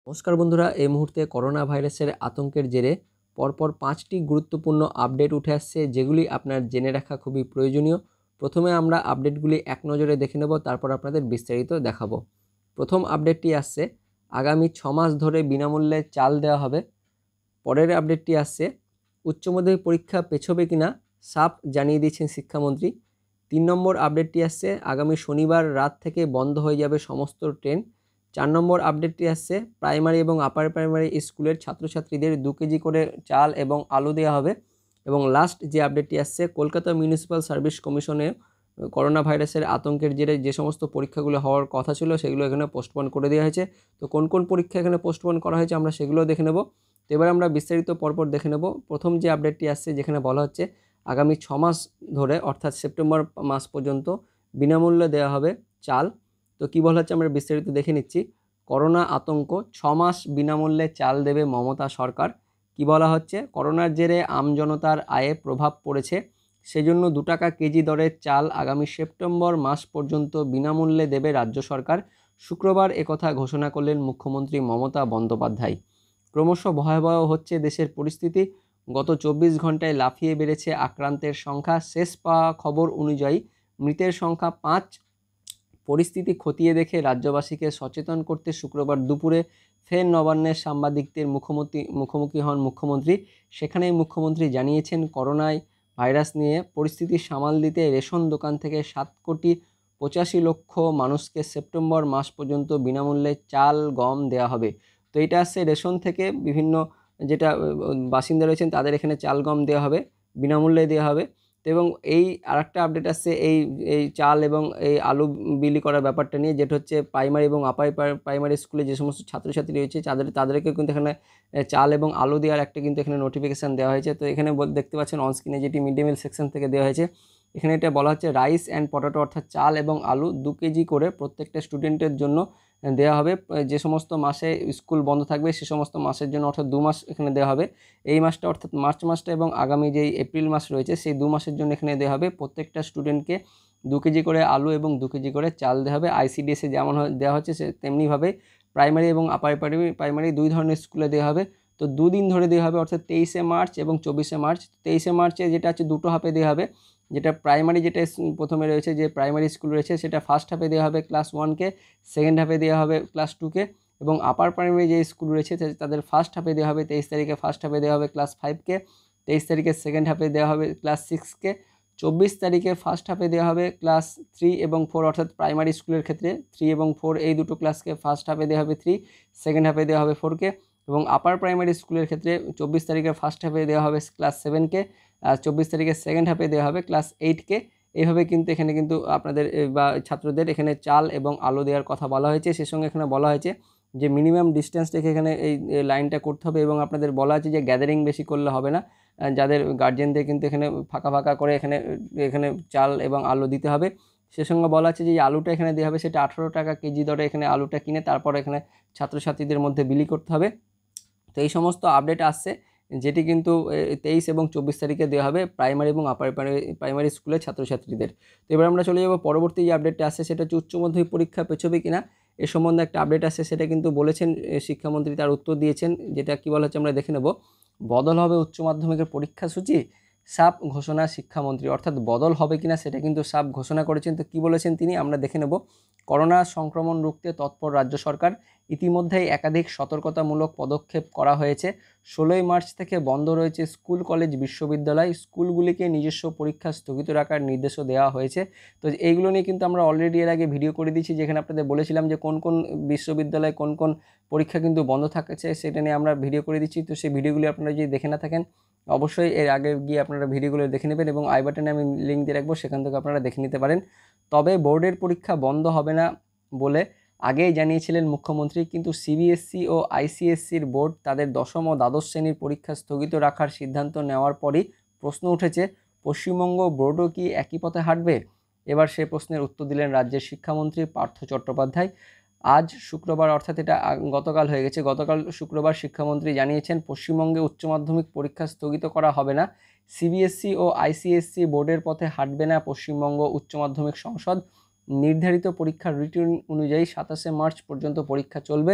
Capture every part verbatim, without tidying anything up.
নমস্কার বন্ধুরা, এই মুহূর্তে করোনা ভাইরাসের আতঙ্কের জেরে পরপর পাঁচটি গুরুত্বপূর্ণ আপডেট উঠে আসছে, যেগুলি আপনার জেনে রাখা খুবই প্রয়োজনীয়। প্রথমে আমরা আপডেটগুলি এক নজরে দেখে নেব, তারপর আপনাদের বিস্তারিত দেখাবো। প্রথম আপডেটটি আসছে, আগামী ছ মাস ধরে বিনামূল্যে চাল দেওয়া হবে। পরের আপডেটটি আসছে, উচ্চ মাধ্যমিক পরীক্ষা পেছবে কিনা সাফ জানিয়ে দিয়েছেন শিক্ষামন্ত্রী। তিন নম্বর আপডেটটি আসছে, আগামী শনিবার রাত থেকে বন্ধ হয়ে যাবে সমস্ত ট্রেন। চার নম্বর আপডেটটি আসছে, প্রাইমারি এবং আপার প্রাইমারি স্কুলের ছাত্রছাত্রীদের দু কেজি করে চাল এবং আলু দেওয়া হবে। এবং লাস্ট যে আপডেটটি আসছে, কলকাতা মিউনিসিপ্যাল সার্ভিস কমিশনে করোনা ভাইরাসের আতঙ্কের জেরে যে সমস্ত পরীক্ষাগুলো হওয়ার কথা ছিল সেগুলো এখানে পোস্টপোন করে দেওয়া হয়েছে। তো কোন কোন পরীক্ষা এখানে পোস্টপোন করা হয়েছে আমরা সেগুলো দেখে নেব। তো এবার আমরা বিস্তারিত পরপর দেখে নেব। প্রথম যে আপডেটটি আসছে, যেখানে বলা হচ্ছে আগামী ছ মাস ধরে অর্থাৎ সেপ্টেম্বর মাস পর্যন্ত বিনামূল্যে দেওয়া হবে চাল। তো কী বলা হচ্ছে আমরা বিস্তারিত দেখে নিচ্ছি। করোনা আতঙ্ক, ছ মাস বিনামূল্যে চাল দেবে মমতা সরকার। কি বলা হচ্ছে, করোনার জেরে আমজনতার আয়ে প্রভাব পড়েছে, সেজন্য দু টাকা কেজি দরের চাল আগামী সেপ্টেম্বর মাস পর্যন্ত বিনামূল্যে দেবে রাজ্য সরকার। শুক্রবার একথা ঘোষণা করলেন মুখ্যমন্ত্রী মমতা বন্দ্যোপাধ্যায়। ক্রমশ ভয়াবহ হচ্ছে দেশের পরিস্থিতি। গত চব্বিশ ঘন্টায় লাফিয়ে বেড়েছে আক্রান্তের সংখ্যা। শেষ পাওয়া খবর অনুযায়ী মৃতের সংখ্যা পাঁচ। পরিস্থিতি খতিয়ে দেখে রাজ্যবাসীকে সচেতন করতে শুক্রবার দুপুরে ফের নবান্নের সাংবাদিকদের মুখোমুখি মুখোমুখি হন মুখ্যমন্ত্রী। সেখানেই মুখ্যমন্ত্রী জানিয়েছেন, করোনায় ভাইরাস নিয়ে পরিস্থিতি সামাল দিতে রেশন দোকান থেকে সাত কোটি পঁচাশি লক্ষ মানুষকে সেপ্টেম্বর মাস পর্যন্ত বিনামূল্যে চাল গম দেওয়া হবে। তো এটা আসছে রেশন থেকে, বিভিন্ন যেটা বাসিন্দা রয়েছেন তাদের এখানে চাল গম দেওয়া হবে, বিনামূল্যে দেওয়া হবে। এবং এই আরেকটা আপডেট আসছে এই এই চাল এবং এই আলু বিলি করার ব্যাপারটা নিয়ে, যেটা হচ্ছে প্রাইমারি এবং আপার প্রাইমারি স্কুলে যে সমস্ত ছাত্রছাত্রী রয়েছে তাদের তাদেরকে কিন্তু এখানে চাল এবং আলু দেওয়ার একটা কিন্তু এখানে নোটিফিকেশান দেওয়া হয়েছে। তো এখানে দেখতে পাচ্ছেন অন স্ক্রিনে, যেটি মিড ডে মিল সেকশন থেকে দেওয়া হয়েছে। এখানে এটা বলা হচ্ছে রাইস অ্যান্ড পটেটো অর্থাৎ চাল এবং আলু দু কেজি করে প্রত্যেকটা স্টুডেন্টের জন্য দেওয়া হবে। যে সমস্ত মাসে স্কুল বন্ধ থাকবে সে সমস্ত মাসের জন্য, অর্থাৎ দু মাস এখানে দেওয়া হবে। এই মাসটা অর্থাৎ মার্চ মাসটা এবং আগামী যেই এপ্রিল মাস রয়েছে সেই দু মাসের জন্য এখানে দেওয়া হবে। প্রত্যেকটা স্টুডেন্টকে দু কেজি করে আলু এবং দু কেজি করে চাল দেওয়া হবে। আইসিডিএসে যেমন দেওয়া হচ্ছে সে তেমনিভাবে প্রাইমারি এবং আপার প্রাইমারি প্রাইমারি দুই ধরনের স্কুলে দেওয়া হবে। তো দুদিন ধরে দেওয়া হবে, অর্থাৎ তেইশে মার্চ এবং চব্বিশে মার্চ। তেইশে মার্চে যেটা হচ্ছে দুটো হাফে দেওয়া হবে। যেটা প্রাইমারি যেটা প্রথমে রয়েছে, যে প্রাইমারি স্কুল রয়েছে সেটা ফার্স্ট হাফে দেওয়া হবে ক্লাস ওয়ানকে, সেকেন্ড হাফে দেওয়া হবে ক্লাস টুকে। এবং আপার প্রাইমারি যে স্কুল রয়েছে তাদের ফার্স্ট হাফে দেওয়া হবে, তেইশ তারিখে ফার্স্ট হাফে দেওয়া হবে ক্লাস ফাইভকে, তেইশ তারিখে সেকেন্ড হাফে দেওয়া হবে ক্লাস সিক্সকে, চব্বিশ তারিখে ফার্স্ট হাফে দেওয়া হবে ক্লাস থ্রি এবং ফোর, অর্থাৎ প্রাইমারি স্কুলের ক্ষেত্রে থ্রি এবং ফোর এই দুটো ক্লাসকে ফার্স্ট হাফে দেওয়া হবে থ্রি, সেকেন্ড হাফে দেওয়া হবে ফোরকে। এবং আপার প্রাইমারি স্কুলের ক্ষেত্রে চব্বিশ তারিখে ফার্স্ট হাফে দেওয়া হবে ক্লাস সেভেনকে, আর চব্বিশ তারিখে সেকেন্ড হাফে দেওয়া হবে ক্লাস এইটকে। এইভাবে কিন্তু এখানে কিন্তু আপনাদের বা ছাত্রদের এখানে চাল এবং আলু দেওয়ার কথা বলা হয়েছে। সে সঙ্গে এখানে বলা হয়েছে যে মিনিমাম ডিস্টেন্স রেখে এখানে এই লাইনটা করতে হবে। এবং আপনাদের বলা আছে যে গ্যাদারিং বেশি করলে হবে না, যাদের গার্জেনদের কিন্তু এখানে ফাঁকা ফাঁকা করে এখানে এখানে চাল এবং আলু দিতে হবে। সে সঙ্গে বলা আছে যে আলুটা এখানে দেওয়া হবে সেটা আঠারো টাকা কেজি দরে এখানে আলুটা কিনে তারপর এখানে ছাত্রছাত্রীদের মধ্যে বিলি করতে হবে। তো এই সমস্ত আপডেট আসছে, যেটি কিন্তু তেইশ এবং চব্বিশ তারিখে দেওয়া হবে প্রাইমারি এবং আপার প্রাইমারি স্কুলের ছাত্রছাত্রীদের। তো এবার আমরা চলে যাব পরবর্তী যে আপডেটটা আসছে, সেটা হচ্ছে উচ্চ মাধ্যমিক পরীক্ষা পেছবে কিনা এ সম্বন্ধে একটা আপডেট আসছে। সেটা কিন্তু বলেছেন শিক্ষামন্ত্রী, তার উত্তর দিয়েছেন। যেটা কী বলা হচ্ছে আমরা দেখে নেব। বদল হবে উচ্চ মাধ্যমিকের পরীক্ষা সূচি, সাফ ঘোষণা শিক্ষামন্ত্রী। অর্থাৎ বদল হবে কিনা সেটা কিন্তু সাফ ঘোষণা করেছেন। তো কী বলেছেন তিনি আমরা দেখে নেব। করোনা সংক্রমণ রুখতে তৎপর রাজ্য সরকার, ইতিমধ্যেই একাধিক সতর্কতামূলক পদক্ষেপ করা হয়েছে। ষোলোই মার্চ থেকে বন্ধ রয়েছে স্কুল কলেজ বিশ্ববিদ্যালয়, স্কুলগুলিকে নিজস্ব পরীক্ষা স্থগিত রাখার নির্দেশও দেওয়া হয়েছে। তো এইগুলো নিয়ে কিন্তু আমরা অলরেডি এর আগে ভিডিও করে দিয়েছি, যেখানে আপনাদের বলেছিলাম যে কোন কোন বিশ্ববিদ্যালয়ে কোন কোন পরীক্ষা কিন্তু বন্ধ থাকছে, সেটা নিয়ে আমরা ভিডিও করে দিচ্ছি। তো সেই ভিডিওগুলি আপনারা যদি দেখে না থাকেন অবশ্যই এর আগে গিয়ে আপনারা ভিডিওগুলো দেখে নেবেন, এবং আই বাটনে আমি লিঙ্ক দিয়ে রাখবো, সেখান থেকে আপনারা দেখে নিতে পারেন। তবে বোর্ডের পরীক্ষা বন্ধ হবে না বলে আগেই জানিয়েছিলেন মুখ্যমন্ত্রী, কিন্তু সিবিএসসি ও আইসিএসসির বোর্ড তাদের দশম ও দ্বাদশ শ্রেণীর পরীক্ষা স্থগিত রাখার সিদ্ধান্ত নেওয়ার পরই প্রশ্ন উঠেছে, পশ্চিমবঙ্গ বোর্ডও কি একই পথে হাঁটবে? এবার সে প্রশ্নের উত্তর দিলেন রাজ্যের শিক্ষামন্ত্রী পার্থ চট্টোপাধ্যায়। আজ শুক্রবার, অর্থাৎ এটা গতকাল হয়ে গেছে, গতকাল শুক্রবার শিক্ষামন্ত্রী জানিয়েছেন পশ্চিমবঙ্গে উচ্চ মাধ্যমিক পরীক্ষা স্থগিত করা হবে না। সিবিএসসি ও আইসিএসসি বোর্ডের পথে হাঁটবে না পশ্চিমবঙ্গ উচ্চ মাধ্যমিক সংসদ। নির্ধারিত পরীক্ষার রুটিন অনুযায়ী সাতাশে মার্চ পর্যন্ত পরীক্ষা চলবে।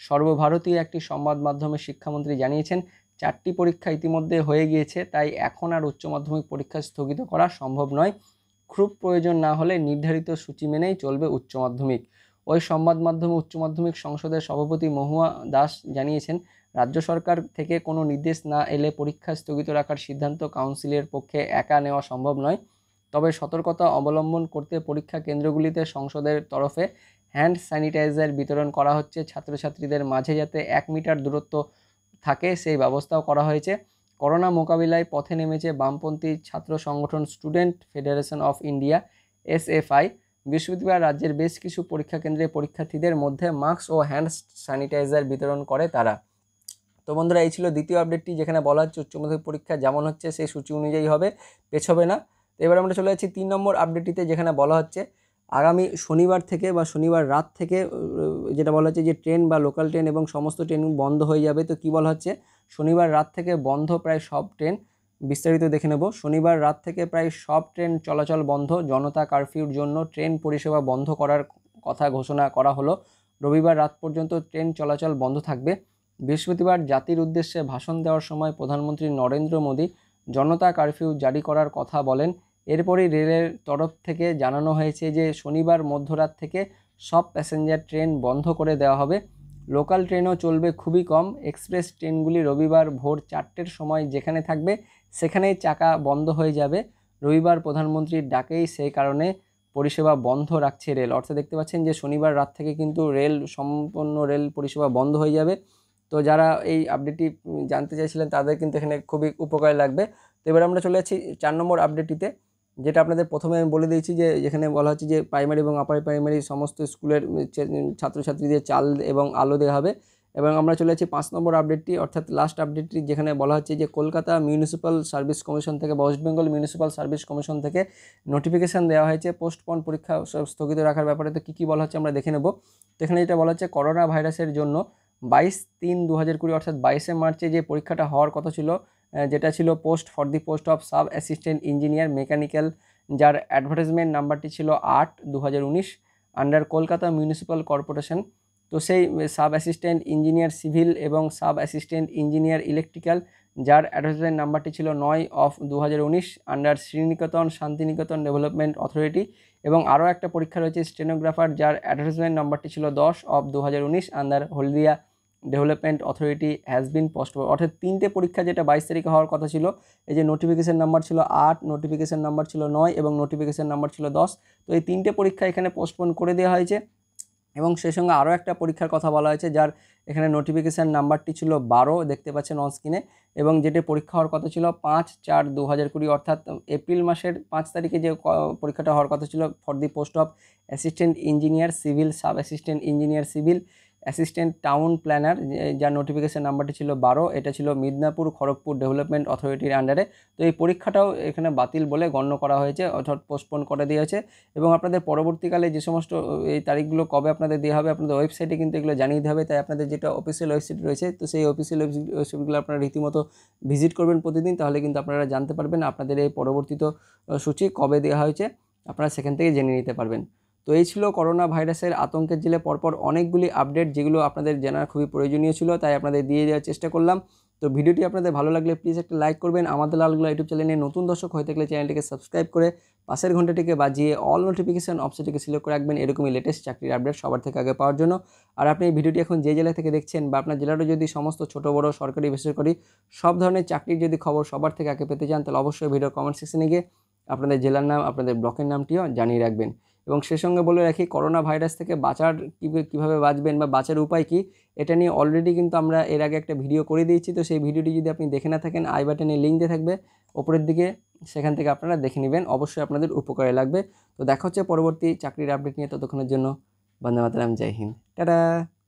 সর্বভারতীয় একটি সংবাদ মাধ্যমে শিক্ষামন্ত্রী জানিয়েছেন, চারটি পরীক্ষা ইতিমধ্যে হয়ে গিয়েছে, তাই এখন আর উচ্চ মাধ্যমিক পরীক্ষা স্থগিত করা সম্ভব নয়। খুব প্রয়োজন না হলে নির্ধারিত সূচি মেনেই চলবে উচ্চ মাধ্যমিক। ওই সংবাদ মাধ্যমে উচ্চ মাধ্যমিক সংসদের সভাপতি মহুয়া দাস জানিয়েছেন, রাজ্য সরকার থেকে কোনো নির্দেশ না এলে পরীক্ষা স্থগিত রাখার সিদ্ধান্ত কাউন্সিলের পক্ষে একা নেওয়া সম্ভব নয়। তবে সতর্কতা অবলম্বন করতে পরীক্ষা কেন্দ্রগুলিতে সংসদের তরফে হ্যান্ড স্যানিটাইজার বিতরণ করা হচ্ছে। ছাত্রছাত্রীদের মাঝে যাতে এক মিটার দূরত্ব থাকে সেই ব্যবস্থাও করা হয়েছে। করোনা মোকাবিলায় পথে নেমেছে বামপন্থী ছাত্র সংগঠন Students Federation of India S F I. বৃহস্পতিবার রাজ্যের বেশ কিছু পরীক্ষা কেন্দ্রে পরীক্ষার্থীদের মধ্যে মাস্ক ও হ্যান্ড স্যানিটাইজার বিতরণ করে তারা। তো বন্ধুরা, এই ছিল দ্বিতীয় আপডেটটি, যেখানে বলা হচ্ছে উচ্চ মাধ্যমিক পরীক্ষা যেমন হচ্ছে সেই সূচি অনুযায়ী হবে, পেছবে না। তো এবার আমরা চলে যাচ্ছি তিন নম্বর আপডেটটিতে, যেখানে বলা হচ্ছে আগামী শনিবার থেকে বা শনিবার রাত থেকে যেটা বলা হচ্ছে যে ট্রেন বা লোকাল ট্রেন এবং সমস্ত ট্রেন বন্ধ হয়ে যাবে। তো কি বলা হচ্ছে, শনিবার রাত থেকে বন্ধ প্রায় সব ট্রেন। বিস্তারিত দেখে নেব। শনিবার রাত থেকে প্রায় সব ট্রেন চলাচল বন্ধ। জনতা কারফিউর জন্য ট্রেন পরিষেবা বন্ধ করার কথা ঘোষণা করা হলো। রবিবার রাত পর্যন্ত ট্রেন চলাচল বন্ধ থাকবে। বৃহস্পতিবার জাতির উদ্দেশ্যে ভাষণ দেওয়ার সময় প্রধানমন্ত্রী নরেন্দ্র মোদী জনতা কারফিউ জারি করার কথা বলেন। এরপরই রেলের তরফ থেকে জানানো হয়েছে যে শনিবার মধ্যরাত থেকে সব প্যাসেঞ্জার ট্রেন বন্ধ করে দেওয়া হবে। লোকাল ট্রেনও চলবে খুবই কম। এক্সপ্রেস ট্রেনগুলি রবিবার ভোর চারটের সময় যেখানে থাকবে সেখানেই চাকা বন্ধ হয়ে যাবে। রবিবার প্রধানমন্ত্রীর ডাকেই সেই কারণে পরিষেবা বন্ধ রাখছে রেল। অর্থাৎ দেখতে পাচ্ছেন যে শনিবার রাত থেকে কিন্তু রেল সম্পূর্ণ রেল পরিষেবা বন্ধ হয়ে যাবে। তো যারা এই আপডেটটি জানতে চাইছিলেন তাদের কিন্তু এখানে খুবই উপকার লাগবে। তো এবার আমরা চলে যাচ্ছি চার নম্বর আপডেটটিতে, যেটা আপনাদের প্রথমে আমি বলে দিয়েছি যে যেখানে বলা হচ্ছে যে প্রাইমারি এবং আপার প্রাইমারি সমস্ত স্কুলের ছাত্রছাত্রীদের চাল এবং আলো দেওয়া হবে। এবং আমরা চলে যাচ্ছি পাঁচ নম্বর আপডেটটি, অর্থাৎ লাস্ট আপডেটটি, যেখানে বলা হচ্ছে যে কলকাতা মিউনিসিপ্যাল সার্ভিস কমিশন থেকে বা West Bengal Municipal Service commission থেকে নোটিফিকেশান দেওয়া হয়েছে পোস্টপন পরীক্ষা স্থগিত রাখার ব্যাপারে। তো কী কী বলা হচ্ছে আমরা দেখে নেব। তো এখানে যেটা বলা হচ্ছে করোনা ভাইরাসের জন্য বাইশ তিন দু হাজার কুড়ি অর্থাৎ বাইশে মার্চে যে পরীক্ষাটা হওয়ার কথা ছিল, যেটা ছিল post for the post of sub assistant engineer mechanical, যার অ্যাডভার্টাইজমেন্ট নাম্বারটি ছিল আট দু হাজার উনিশ আন্ডার কলকাতা মিউনিসিপ্যাল কর্পোরেশন। তো সেই সাব অ্যাসিস্ট্যান্ট ইঞ্জিনিয়ার সিভিল এবং সাব অ্যাসিস্ট্যান্ট ইঞ্জিনিয়ার ইলেকট্রিক্যাল, যার অ্যাডভার্টাইজমেন্ট নাম্বারটি ছিল নয় অফ দু হাজার উনিশ under Sriniketan Santiniketan development authority. এবং আরও একটা পরীক্ষা রয়েছে স্টেনোগ্রাফার, যার অ্যাডভার্টাইজমেন্ট নাম্বারটি ছিল দশ অফ দু হাজার উনিশ under Haldia development authority has been post. অর্থাৎ তিনটে পরীক্ষা যেটা বাইশ তারিখে হওয়ার কথা ছিল, এই যে নোটিফিকেশান নাম্বার ছিল আট, নোটিফিকেশান নাম্বার ছিল নয় এবং নোটিফিকেশান নাম্বার ছিল দশ। তো এই তিনটে পরীক্ষা এখানে পোস্টপোন করে দেওয়া হয়েছে। এবং সেই সঙ্গে আরও একটা পরীক্ষার কথা বলা হয়েছে, যার এখানে নোটিফিকেশান নাম্বারটি ছিল বারো, দেখতে পাচ্ছেন অন স্ক্রিনে, এবং যেটি পরীক্ষা হওয়ার কথা ছিল পাঁচ চার দু হাজার কুড়ি অর্থাৎ এপ্রিল মাসের পাঁচ তারিখে যে পরীক্ষাটা হওয়ার কথা ছিল for the post of assistant engineer civil, sub assistant engineer civil, assistant town planner, যার নোটিফিকেশান নাম্বারটি ছিল বারো, এটা ছিল মিদনাপুর খড়গপুর ডেভেলপমেন্ট অথরিটির আন্ডারে। তো এই পরীক্ষাটাও এখানে বাতিল বলে গণ্য করা হয়েছে, অর্থাৎ পোস্টপোন করে দিয়েছে। এবং আপনাদের পরবর্তীকালে যে সমস্ত এই তারিখগুলো কবে আপনাদের দেওয়া হবে আপনাদের ওয়েবসাইটে কিন্তু এগুলো জানিয়ে দিতে হবে। তাই আপনাদের যেটা অফিসিয়াল ওয়েবসাইট রয়েছে, তো সেই অফিসিয়াল ওয়েবসাইটগুলো আপনারা রীতিমতো ভিজিট করবেন প্রতিদিন, তাহলে কিন্তু আপনারা জানতে পারবেন আপনাদের এই পরবর্তীত সূচি কবে দেওয়া হয়েছে, আপনারা সেখান থেকে জেনে নিতে পারবেন। তো এই ছিল করোনা ভাইরাসের আতঙ্কের জেলে পরপর অনেকগুলি আপডেট, যেগুলো আপনাদের জানার খুবই প্রয়োজনীয় ছিল, তাই আপনাদের দিয়ে দেওয়ার চেষ্টা করলাম। তো ভিডিওটি আপনাদের ভালো লাগলে প্লিজ একটা লাইক করবেন। আমাদের লালগোলা ইউটিউব চ্যানেলে নতুন দর্শক হয়ে থাকলে চ্যানেলটিকে সাবস্ক্রাইব করে পাশের ঘন্টাটিকে বাজিয়ে অল নোটিফিকেশান অপশনটিকে সিলেক্ট করে রাখবেন, এরকমই লেটেস্ট চাকরির আপডেট সবার থেকে আগে পাওয়ার জন্য। আর আপনি এই ভিডিওটি এখন যে জেলা থেকে দেখছেন বা আপনার জেলারও যদি সমস্ত ছোটো বড়ো সরকারি বেসরকারি সব ধরনের চাকরির যদি খবর সবার থেকে আগে পেতে চান, তাহলে অবশ্যই ভিডিও কমেন্ট সেকশনে গিয়ে আপনাদের জেলার নাম আপনাদের ব্লকের নামটিও জানিয়ে রাখবেন। এবং সে সঙ্গে বলে রাখি, করোনা ভাইরাস থেকে বাঁচার কীভাবে বাঁচবেন বা বাঁচার উপায় কী, এটা নিয়ে অলরেডি কিন্তু আমরা এর আগে একটা ভিডিও করে দিয়েছি। তো সেই ভিডিওটি যদি আপনি দেখে না থাকেন, আই বাটনে লিঙ্ক দিয়ে থাকবে ওপরের দিকে, সেখান থেকে আপনারা দেখে নেবেন, অবশ্যই আপনাদের উপকারে লাগবে। তো দেখা হচ্ছে পরবর্তী চাকরির আপডেট নিয়ে, ততক্ষণের জন্য বন্দে মাতরম, জয় হিন্দ, টাটা।